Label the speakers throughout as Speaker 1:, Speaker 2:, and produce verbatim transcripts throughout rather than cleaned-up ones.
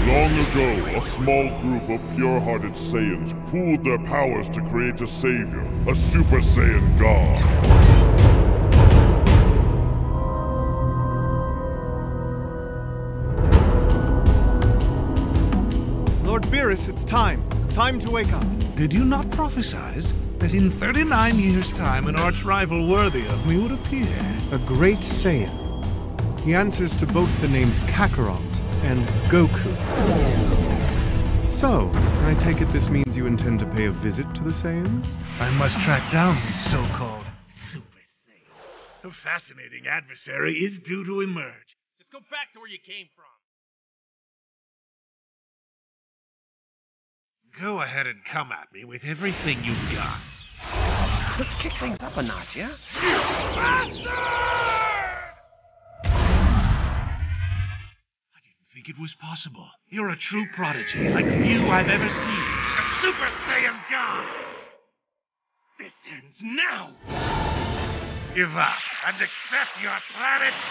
Speaker 1: Long ago, a small group of pure-hearted Saiyans pooled their powers to create a savior, a Super Saiyan God.
Speaker 2: Lord Beerus, it's time. Time to wake up.
Speaker 3: Did you not prophesize that in thirty-nine years' time an arch-rival worthy of me would appear?
Speaker 2: A great Saiyan. He answers to both the names Kakarot and Goku. So, I take it this means you intend to pay a visit to the Saiyans?
Speaker 3: I must track down this so-called Super Saiyan.
Speaker 4: A fascinating adversary is due to emerge.
Speaker 5: Just go back to where you came from.
Speaker 4: Go ahead and come at me with everything you've got.
Speaker 6: Let's kick things up a notch, yeah?
Speaker 4: I didn't think it was possible. You're a true prodigy, like few I've ever seen. A Super Saiyan God! This ends now! Give up and accept your planet's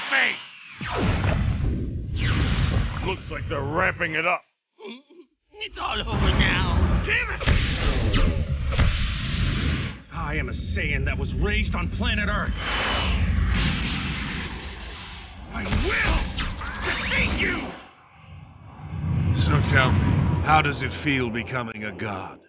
Speaker 4: fate!
Speaker 5: Looks like they're wrapping it up.
Speaker 6: It's all over now.
Speaker 4: Damn it! I am a Saiyan that was raised on planet Earth. I will defeat you! So tell me, how does it feel becoming a god?